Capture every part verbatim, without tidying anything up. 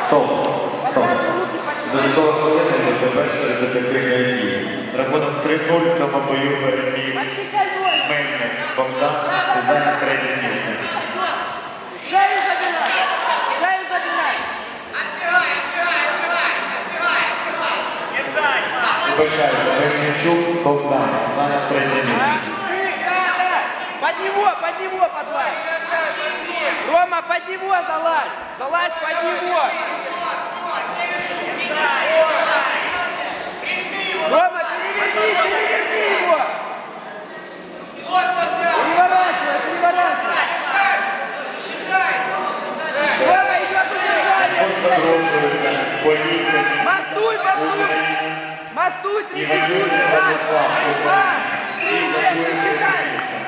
Стоп, стоп. Додатково хвилини до першої закритої дії. Рахунок три нуль в цьому бою переміг Мельник Богдан, зайняв третє місце. Шею забирай! Шею забирай! Вибачайте, Мельничук Богдан, зайняв третє місце. Под него, под него подвай! Рома, под него залазь! Залазь под него! Рома, переверни, переверни его! Переворачивай, переворачивай! Рома, идет удержание! Мастуй, мастуй! Мастуй, три секунды! Раз, два, три, не считай!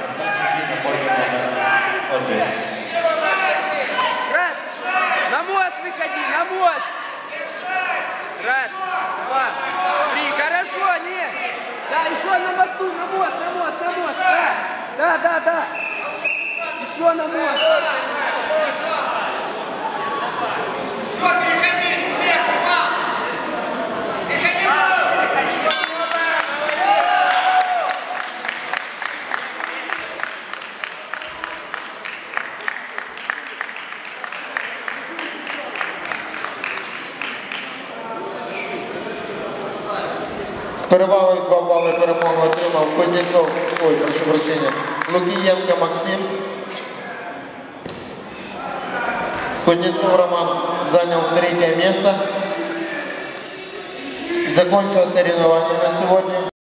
Раз, на мост выходи, на мост! Раз, два, три, хорошо, нет! Да, еще на мосту, на мост, на мост, на мост, да, да, да, да. Еще на мост. Все, переходи, сверху, пал! Переходи, пал! Перевагою два бали перемогу отримав Кузнєцов, ой, прошу прощения, Лукієнко Максим. Кузнецов Роман занял третье место. Закончил соревнования на сегодня.